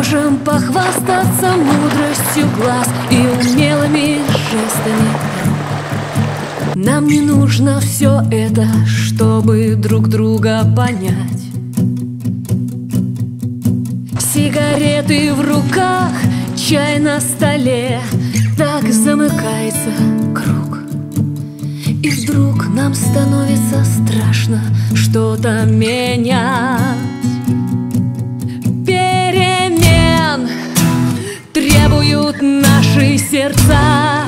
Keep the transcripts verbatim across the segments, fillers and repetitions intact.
можем похвастаться мудростью глаз и умелыми жестами. Нам не нужно все это, чтобы друг друга понять. Сигареты в руках, чай на столе, так замыкается круг. И вдруг нам становится страшно что-то менять. Перемен требуют наши сердца.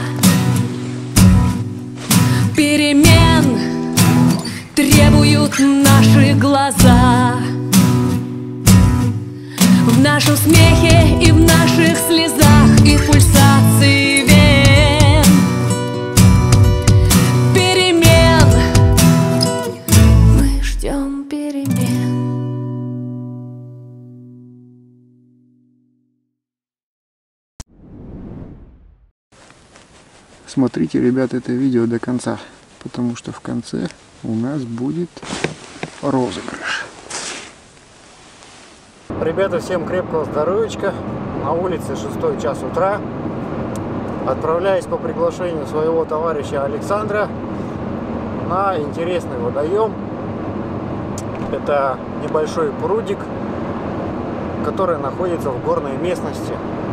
Перемен требуют наши глаза. В нашем смехе и в наших слезах, и в пульсации вен. Перемен, мы ждем перемен. Смотрите, ребята, это видео до конца, потому что в конце у нас будет розыгрыш. Ребята, всем крепкого здоровичка. На улице шестой час утра. Отправляюсь по приглашению своего товарища Александра на интересный водоем. Это небольшой прудик, который находится в горной местности.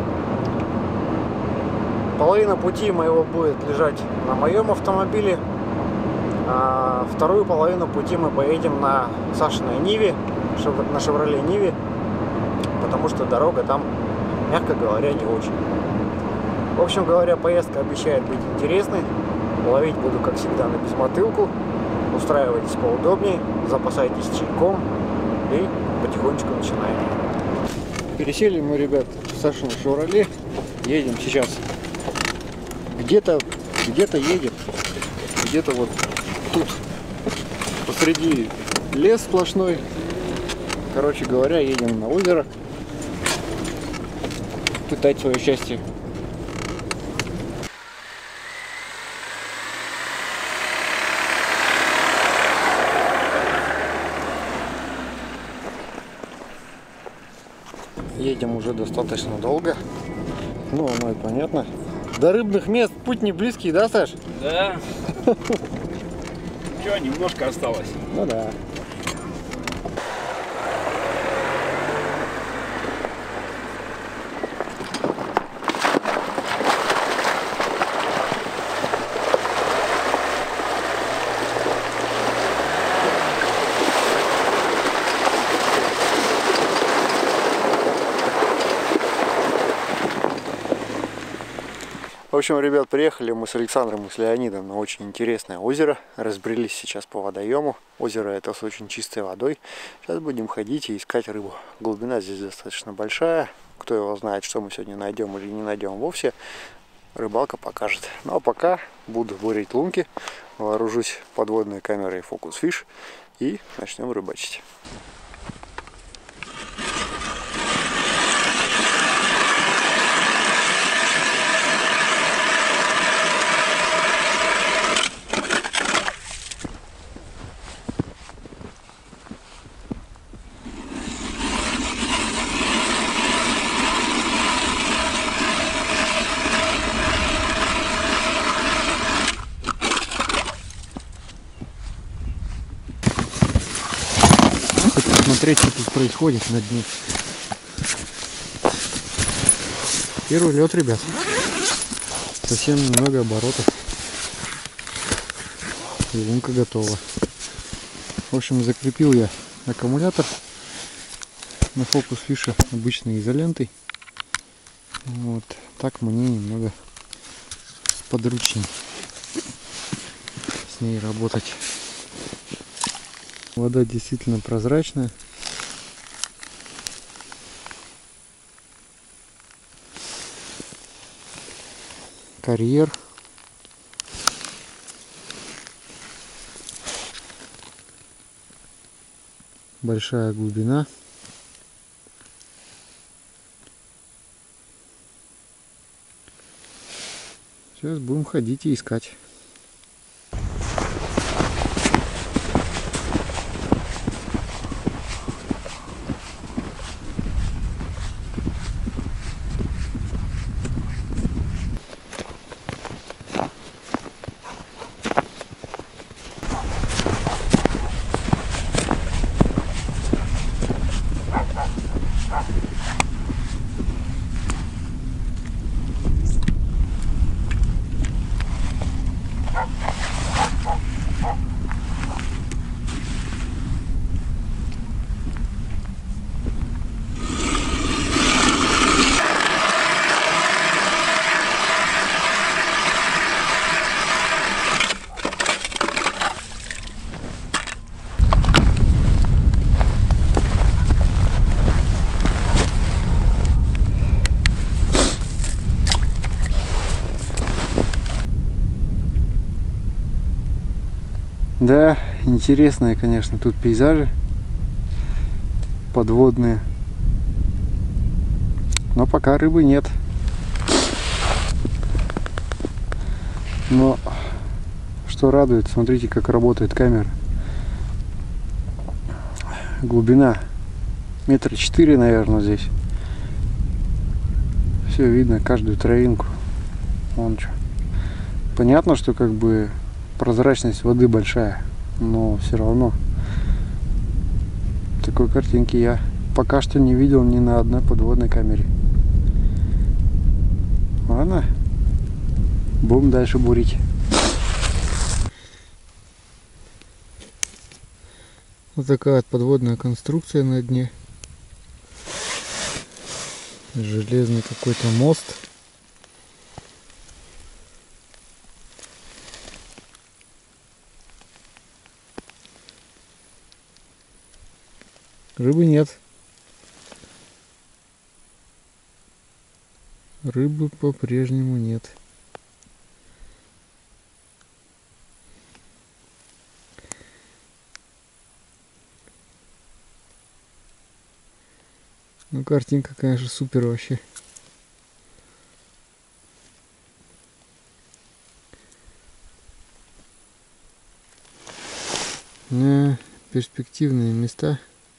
Половина пути моего будет лежать на моем автомобиле, а вторую половину пути мы поедем на Сашиной Ниве, на Шевроле Ниве, потому что дорога там, мягко говоря, не очень. В общем говоря, поездка обещает быть интересной. Ловить буду, как всегда, на безмотылку. Устраивайтесь поудобнее, запасайтесь чайком и потихонечку начинаем. Пересели мы, ребят, в Сашину Шевроле. Едем сейчас. Где-то, где-то едем, где-то вот тут посреди лес сплошной. Короче говоря, едем на озеро, пытать свое счастье. Едем уже достаточно долго, ну оно и понятно. До рыбных мест путь не близкий, да, Саш? Да. Че, немножко осталось. Ну да. В общем, ребят, приехали мы с Александром и с Леонидом на очень интересное озеро. Разбрелись сейчас по водоему. Озеро это с очень чистой водой. Сейчас будем ходить и искать рыбу. Глубина здесь достаточно большая. Кто его знает, что мы сегодня найдем или не найдем вовсе, рыбалка покажет. Ну а пока буду бурить лунки, вооружусь подводной камерой Focus Fish и начнем рыбачить. Смотреть, что тут происходит на дне. Первый лед, ребят. Совсем немного оборотов. И лунка готова. В общем, закрепил я аккумулятор на Focus Fish обычной изолентой. Вот так мне немного подручней с ней работать. Вода действительно прозрачная. Карьер. Большая глубина. Сейчас будем ходить и искать. Да, интересные, конечно, тут пейзажи подводные, но пока рыбы нет. Но что радует, смотрите, как работает камера. Глубина метра четыре, наверное, здесь. Все видно, каждую травинку. Вон что. Понятно, что как бы прозрачность воды большая, но все равно такой картинки я пока что не видел ни на одной подводной камере. Ладно, будем дальше бурить. Вот такая вот подводная конструкция на дне. Железный какой-то мост. Рыбы нет. Рыбы по-прежнему нет. Ну, картинка, конечно, супер вообще. Не, перспективные места.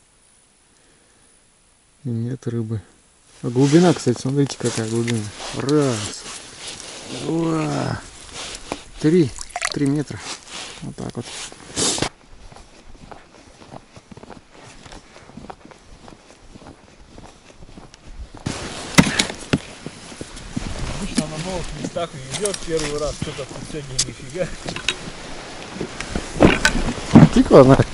И нет рыбы. А глубина, кстати, смотрите, какая глубина. Раз, два, три, три метра. Вот так вот. Обычно на новых местах идет первый раз, что-то тут сегодня нифига. Тихо, она.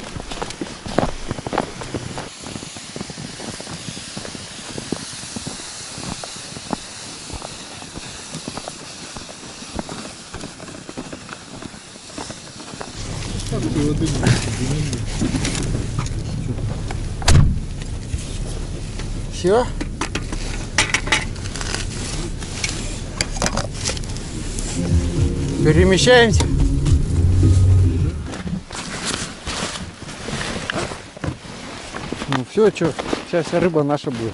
Все. Перемещаемся. Ну все, что, сейчас вся рыба наша будет.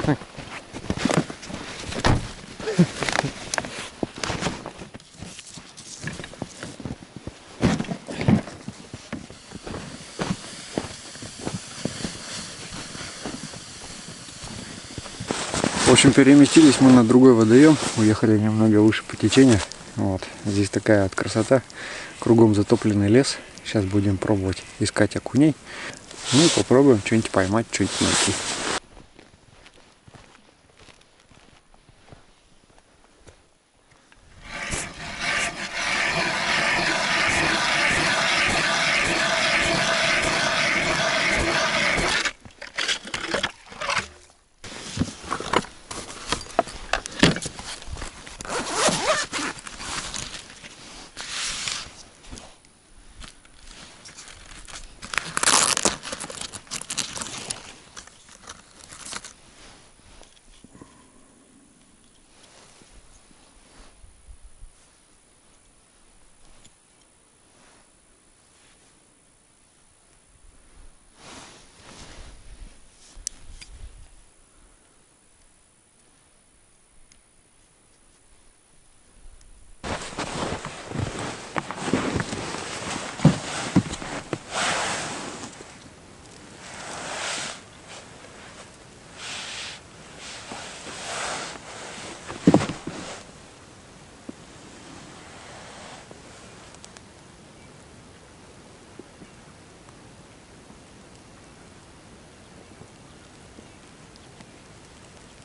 В общем, переместились мы на другой водоем, уехали немного выше по течению. Вот, здесь такая вот красота, кругом затопленный лес. Сейчас будем пробовать искать окуней. Ну и попробуем что-нибудь поймать, что-нибудь найти.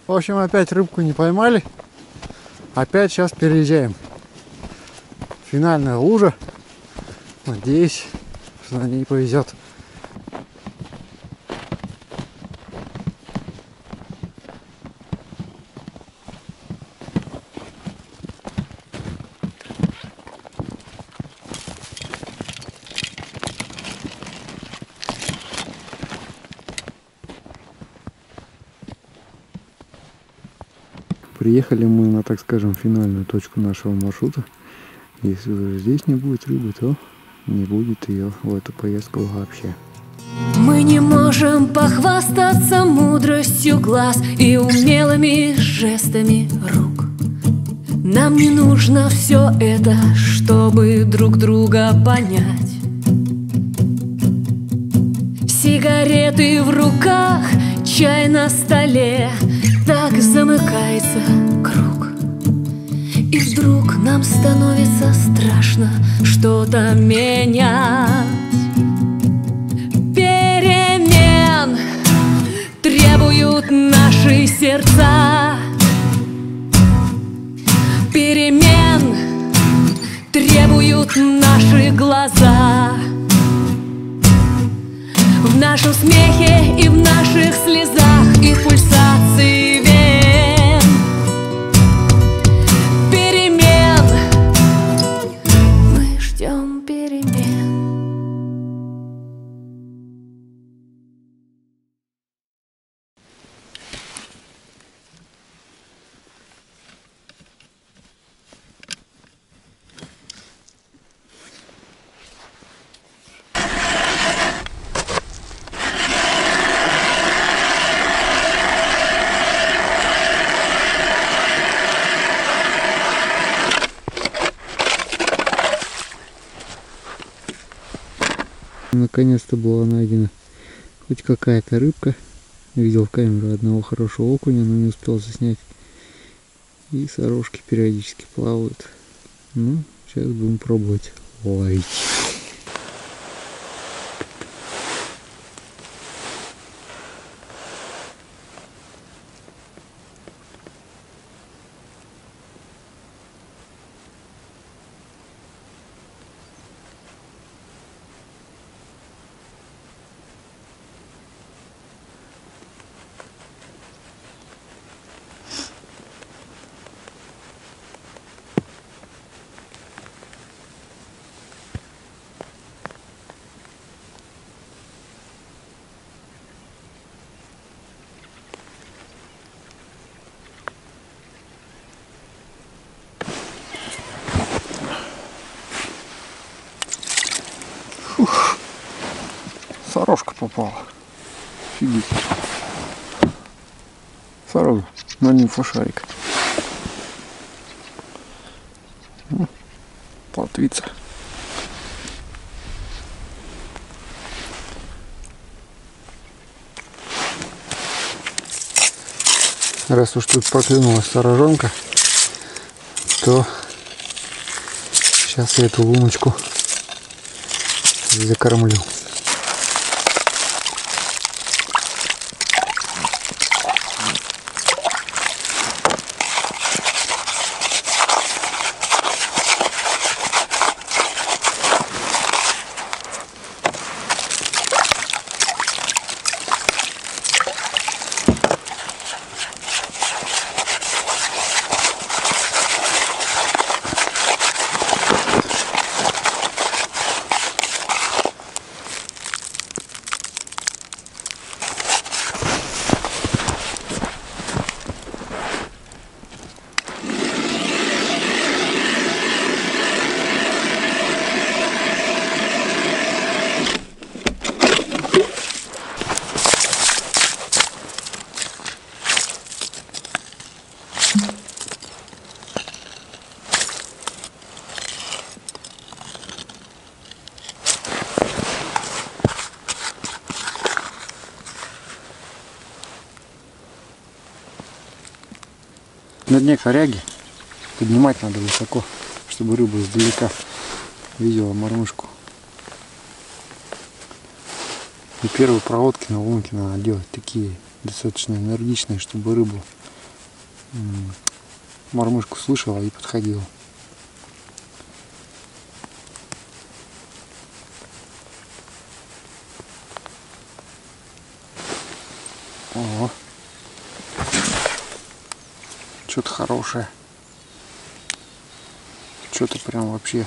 В общем, опять рыбку не поймали. Опять сейчас переезжаем. Финальная лужа. Надеюсь, что на ней повезет. Приехали мы на, так скажем, финальную точку нашего маршрута. Если уже здесь не будет рыбы, то не будет ее в эту поездку вообще. Мы не можем похвастаться мудростью глаз и умелыми жестами рук. Нам не нужно все это, чтобы друг друга понять. Сигареты в руках, чай на столе. Так замыкается круг. И вдруг нам становится страшно что-то менять. Перемен требуют наши сердца. Перемен требуют наши глаза. В нашем смехе и в наших слезах, и в пульсации вен. Перемен, мы ждем перемен. Наконец-то была найдена хоть какая-то рыбка. Видел в камеру одного хорошего окуня, но не успел заснять. И сорожки периодически плавают. Ну, сейчас будем пробовать ловить. Фух. Сорожка попала. Офигеть. Сразу на нимфошарик. Плотвица. Раз уж тут проклюнулась сорожонка, то сейчас я эту луночку закормлю. На дне коряги поднимать надо высоко, чтобы рыба издалека видела мормышку. И первые проводки на лунке надо делать такие достаточно энергичные, чтобы рыбу Мормышку слышала и подходила. О, что-то хорошее. Что-то прям вообще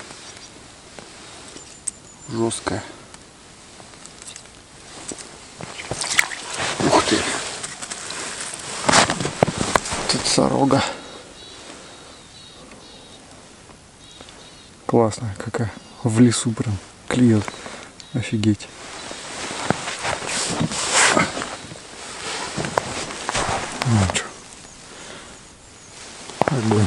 жесткое. Ух ты! Тут сорога. Классная какая. В лесу прям клюет. Офигеть. Ну что. Огонь.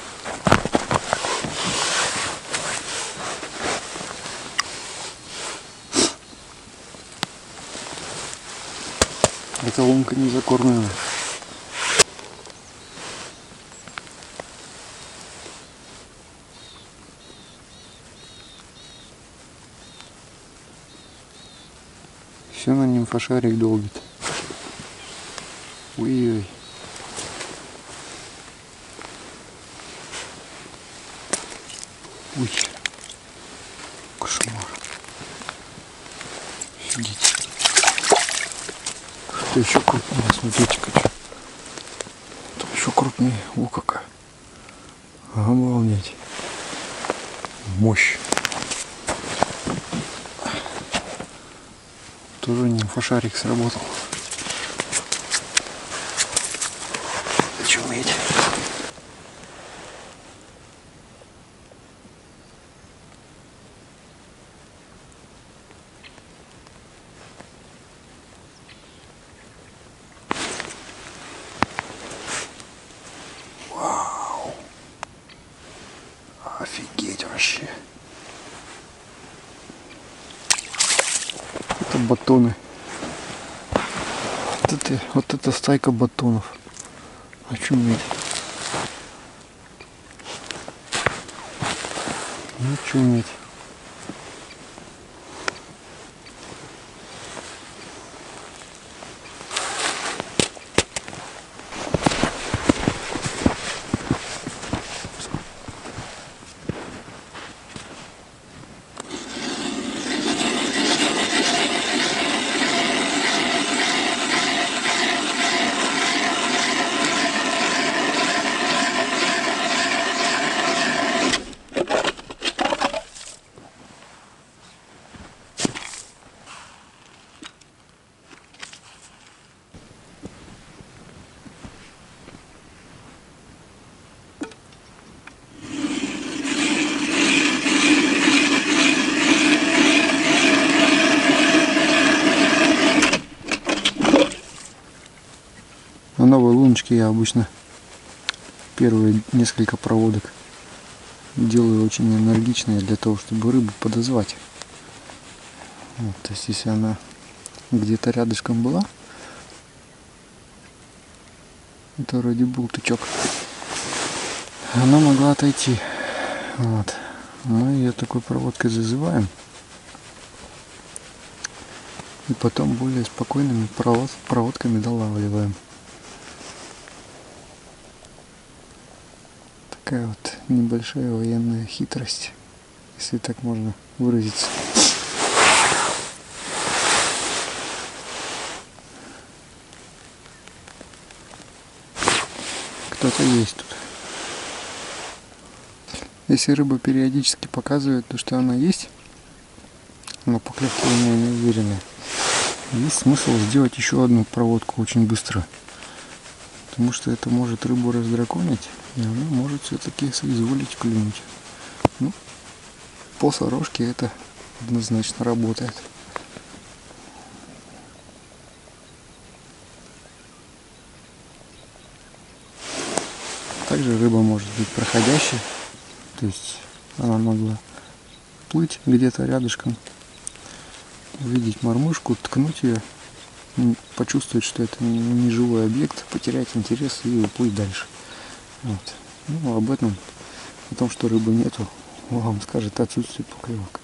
Эта лунка не закормленная. Все на нимфошарик долбит. Ой-ой. Ой. Кошмар. Офигеть. Что еще крупнее? Смотрите-ка. Там еще крупнее. О, какая. Обалдеть. Мощь. Тоже нимфошарик сработал. Очуметь. Вау. Офигеть вообще. Это батоны. Вот это, вот это стайка батонов. Очуметь. Очуметь. На новой луночке я обычно первые несколько проводок делаю очень энергичные для того, чтобы рыбу подозвать. Вот, то есть если она где-то рядышком была, это вроде был тычок, она могла отойти. Вот. Мы ее такой проводкой зазываем. И потом более спокойными провод, проводками долавливаем. Такая вот небольшая военная хитрость, если так можно выразиться. Кто-то есть тут. Если рыба периодически показывает то, что она есть, но поклевки у меня не уверенная, есть смысл сделать еще одну проводку очень быстро. Потому что это может рыбу раздраконить, и она может все-таки соизволить клюнуть. Ну, по сорожке это однозначно работает. Также рыба может быть проходящей, то есть она могла плыть где-то рядышком, увидеть мормышку, ткнуть ее, почувствовать, что это не живой объект, потерять интерес и уплыть дальше. Вот. Ну, об этом, о том, что рыбы нету, вам скажет отсутствие поклевок.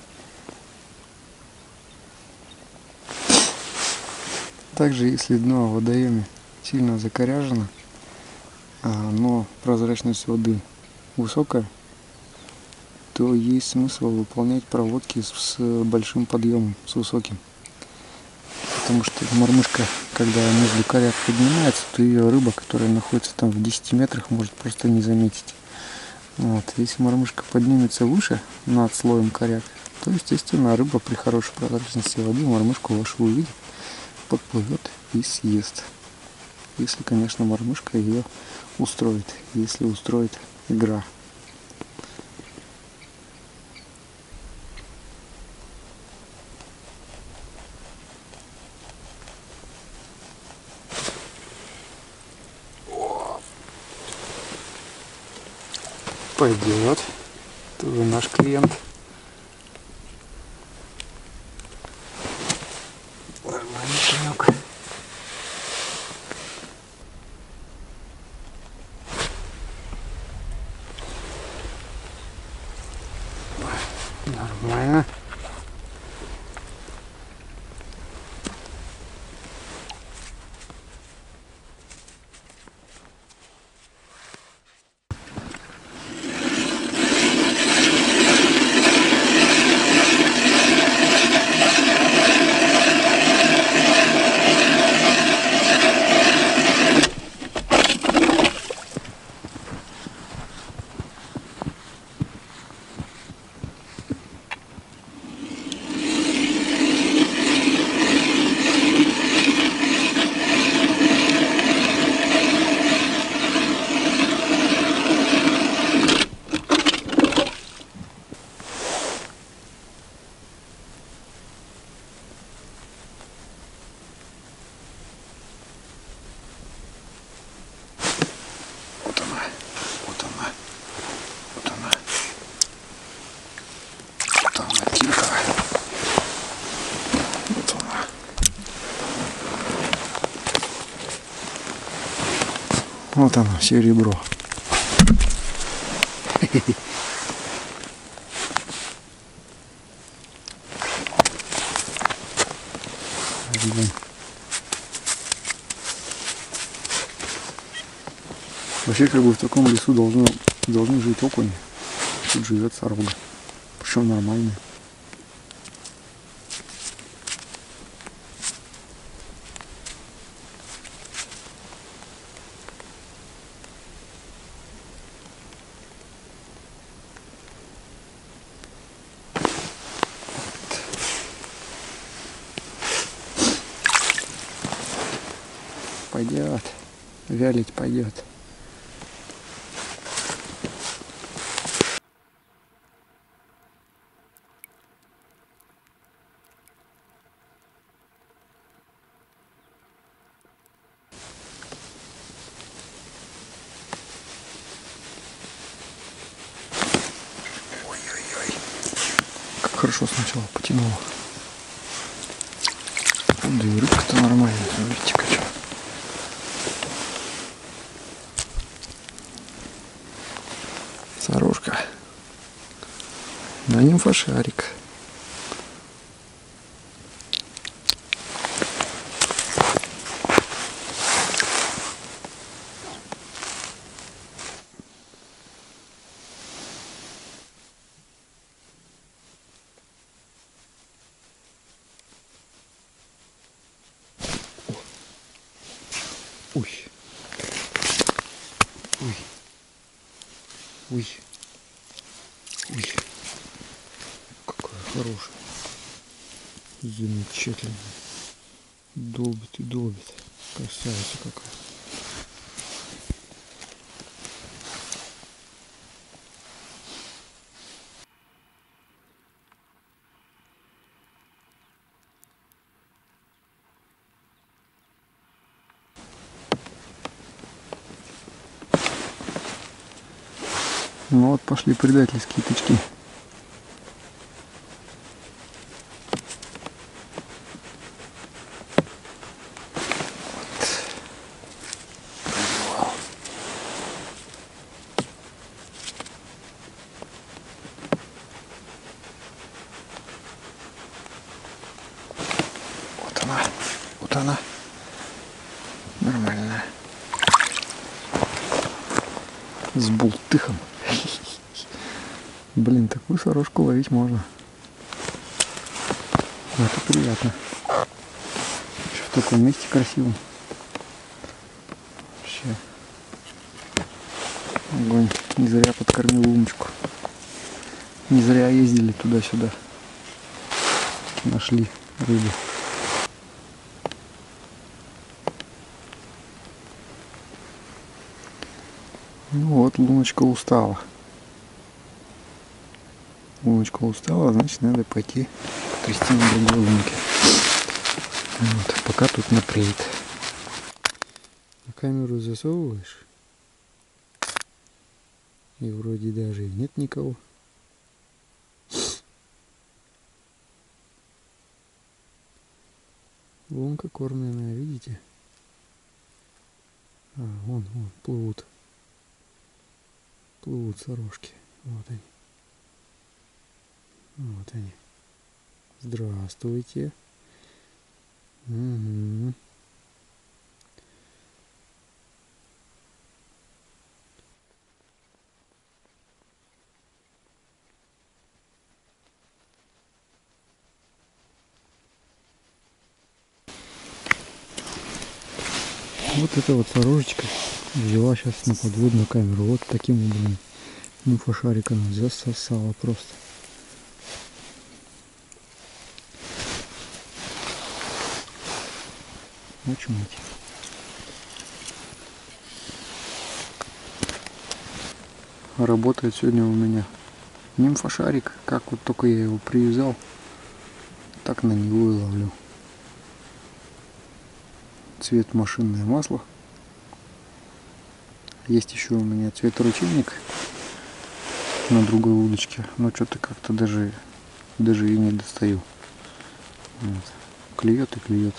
Также, если дно в водоеме сильно закоряжено, но прозрачность воды высокая, то есть смысл выполнять проводки с большим подъемом, с высоким. Потому что мормышка, когда между коряк поднимается, то ее рыба, которая находится там в десяти метрах, может просто не заметить. Вот. Если мормышка поднимется выше над слоем коряк, то, естественно, рыба при хорошей прозрачности воды мормышку вашу увидит, подплывет и съест. Если, конечно, мормышка ее устроит, если устроит игра. Пойдет. Тоже наш клиент. Нормальный конек. Нормально. Вот оно, серебро. Вообще, как бы в таком лесу должны, должны жить окуни. Тут живет сорога. Причем нормальный. Пойдет, вялить пойдет. Ой-ой-ой, как хорошо сначала потянуло. Да и рыбка-то нормальная, видите-ка что. Сорожка. На нимфошарик. Ой. Ой. Ой. Ой. Какая хорошая. Замечательная. Долбит и долбит. Красавица какая. Ну вот пошли предательские тычки. Вот она, вот она, нормальная. С бултыхом. Блин, такую сорожку ловить можно. Это приятно. Еще в таком месте красивом. Вообще. Огонь. Не зря подкормил умочку. Не зря ездили туда-сюда. Нашли рыбу. Ну вот, луночка устала. Луночка устала, значит надо пойти потрясти на другой лунке. Вот, пока тут напреет. Камеру засовываешь. И вроде даже и нет никого. Лунка кормленная, видите? А, вон, вон, плывут. Плывут сорожки. Вот они. Вот они. Здравствуйте. Угу. Вот эта вот сорожечка взяла сейчас на подводную камеру. Вот таким образом нюфошарик она засосала просто. Очмать. Работает сегодня у меня нимфошарик. Как вот только я его привязал, так на него и ловлю. Цвет машинное масло. Есть еще у меня цвет ручейник на другой удочке, но что-то как-то даже даже и не достаю. Вот. Клюет и клюет.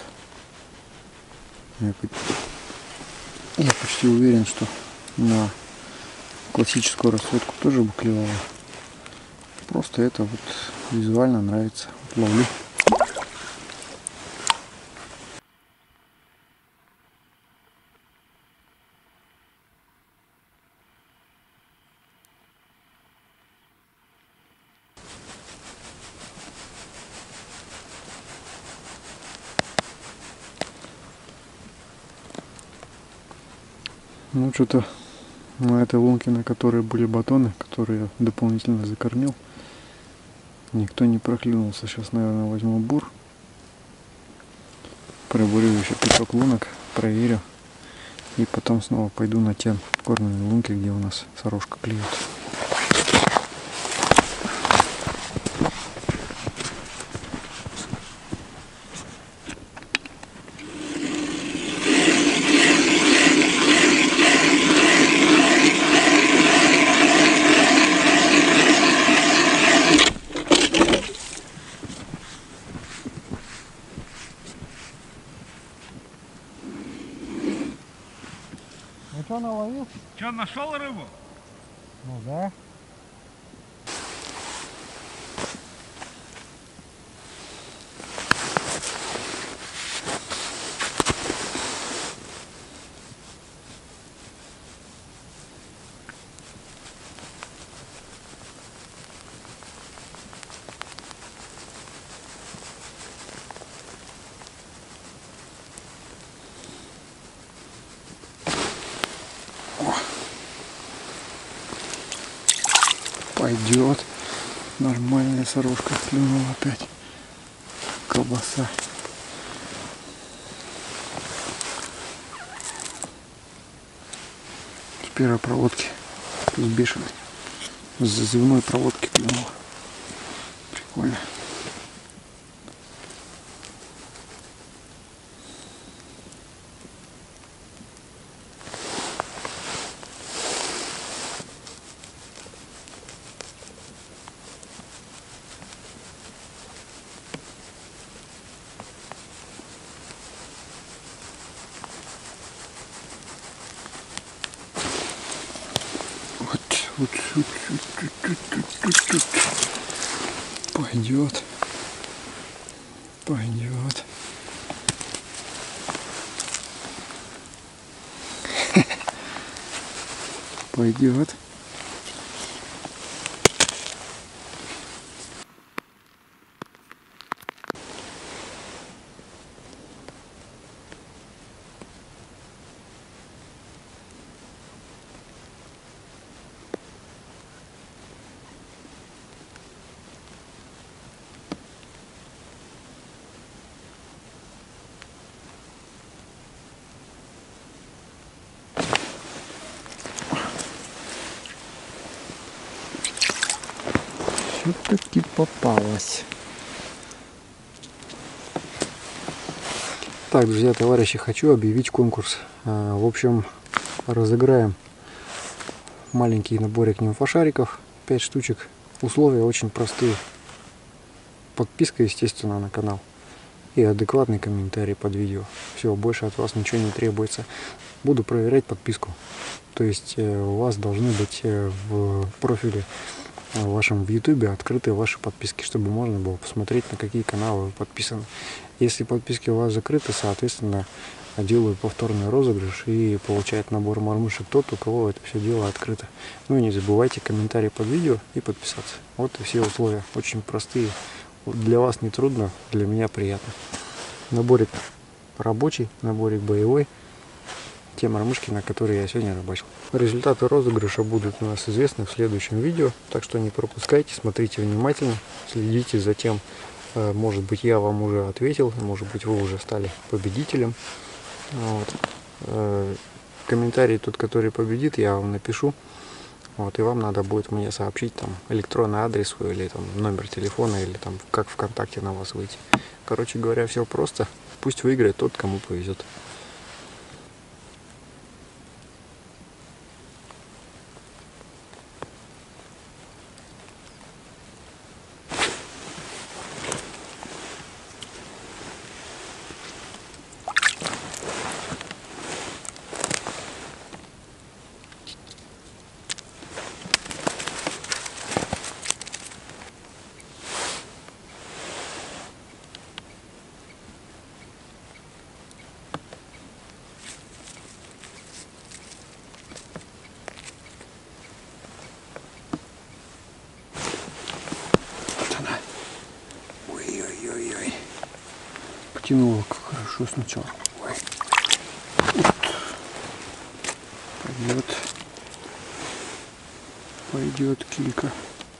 Я, я почти уверен, что на классическую расцветку тоже бы клевало. Просто это вот визуально нравится. Вот ловлю. Ну что-то на этой лунке, на которой были батоны, которые я дополнительно закормил, никто не проклюнулся. Сейчас, наверное, возьму бур, пробурю еще пяток лунок, проверю, и потом снова пойду на те кормленные лунки, где у нас сорожка клюет. Ну что, наловил? Че, нашел рыбу? Ну да. Пойдет. Нормальная сорожка клюнула опять. Колбаса. С первой проводки. С бешеной. С зазывной проводки клюнула. Прикольно. Вот, вот, вот, вот, вот, вот, вот. Пойдет, пойдет. Пойдет. Все-таки попалась. Так, друзья, товарищи, хочу объявить конкурс. В общем, разыграем маленький наборик нимфошариков, пять штучек. Условия очень простые. Подписка, естественно, на канал и адекватный комментарий под видео. Все, больше от вас ничего не требуется. Буду проверять подписку. То есть у вас должны быть в профиле в вашем в ютубе открыты ваши подписки, чтобы можно было посмотреть, на какие каналы вы подписаны. Если подписки у вас закрыты, соответственно, делаю повторный розыгрыш и получает набор мормышек тот, у кого это все дело открыто. Ну и не забывайте комментарий под видео и подписаться. Вот и все условия. Очень простые. Для вас не трудно, для меня приятно. Наборик рабочий, наборик боевой. Те мормышки, на которые я сегодня рыбачил. Результаты розыгрыша будут у нас известны в следующем видео, так что не пропускайте, смотрите внимательно, следите за тем, может быть, я вам уже ответил, может быть, вы уже стали победителем. Вот. Комментарий тот, который победит, я вам напишу. Вот, и вам надо будет мне сообщить там электронный адрес свой, или там номер телефона, или там как ВКонтакте на вас выйти. Короче говоря, все просто. Пусть выиграет тот, кому повезет. Потянула хорошо сначала. Ой. Пойдет. Пойдет килька.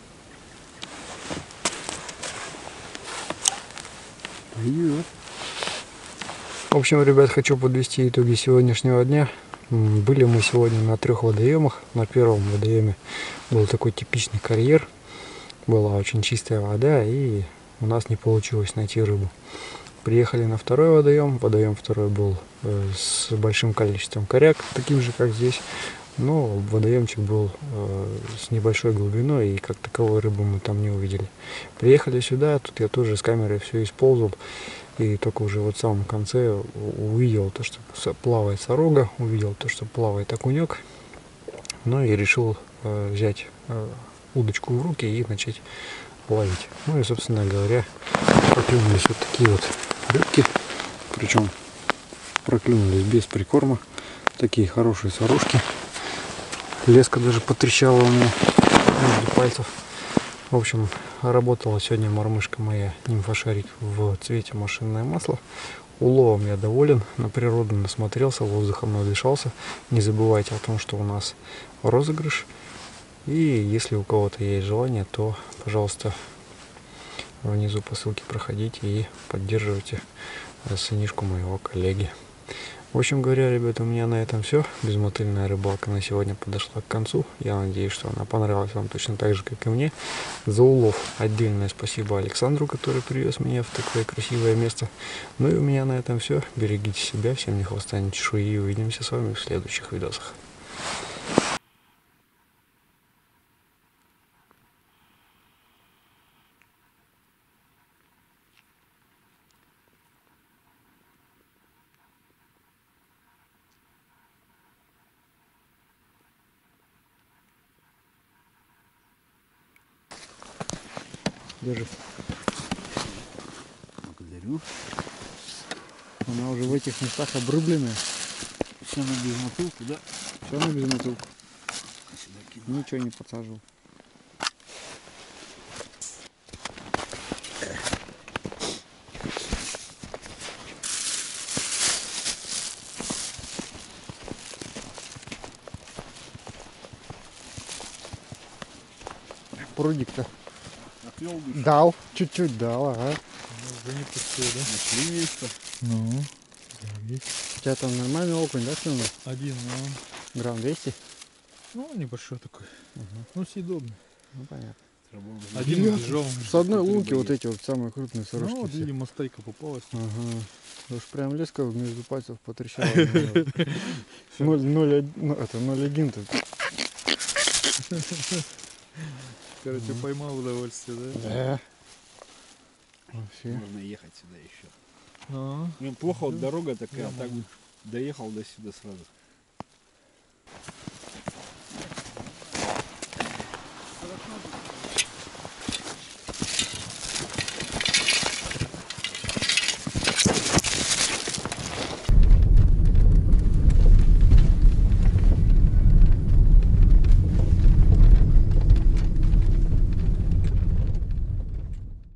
Пойдет. В общем, ребят, хочу подвести итоги сегодняшнего дня. Были мы сегодня на трех водоемах. На первом водоеме был такой типичный карьер. Была очень чистая вода, и у нас не получилось найти рыбу. Приехали на второй водоем. Водоем второй был э, с большим количеством коряк, таким же, как здесь. Но водоемчик был э, с небольшой глубиной, и как таковой рыбы мы там не увидели. Приехали сюда, тут я тоже с камерой все использовал. И только уже вот в самом конце увидел то, что плавает сорога, увидел то, что плавает окунек. Ну и решил э, взять э, удочку в руки и начать ловить. Ну и, собственно говоря, проклюнулись вот такие вот рыбки, причем проклюнулись без прикорма, такие хорошие сварушки. Леска даже потрещала у меня между пальцев. В общем, работала сегодня мормышка моя нимфошарик в цвете машинное масло. Уловом я доволен, на природу насмотрелся, воздухом надышался. Не забывайте о том, что у нас розыгрыш. И если у кого-то есть желание, то, пожалуйста, внизу по ссылке проходите и поддерживайте сынишку моего коллеги. В общем говоря, ребята, у меня на этом все. Безмотыльная рыбалка на сегодня подошла к концу. Я надеюсь, что она понравилась вам точно так же, как и мне. За улов отдельное спасибо Александру, который привез меня в такое красивое место. Ну и у меня на этом все. Берегите себя, всем ни хвоста, ни чешуи, и увидимся с вами в следующих видосах. Держи. Благодарю. Она уже в этих местах обрубленная. Все на безмотылку, да? Все на безмотылку. ничего не подсаживал. Прудик-то Отвел душу. дал, чуть-чуть дал, ага. Ну, уже не пустой, да? Нашли место. Ну. У тебя там нормальный окунь, да, клюнул? Один, ну. Грамм двести? Ну, небольшой такой. Угу. Ну, съедобный. Ну, понятно. Один Бля, бежал. С одной лунки вот эти вот самые крупные сорожки. Ну, вот, все. видимо, стайка попалась. Ага. Уж прям леска между пальцев потрещала. Ноль, ноль, один, ну, это ноль один тут. Короче, поймал удовольствие, да? Да. Вообще. Можно ехать сюда еще. Ну, Ну, плохо, вот дорога такая, Я а так могу. бы доехал до сюда сразу.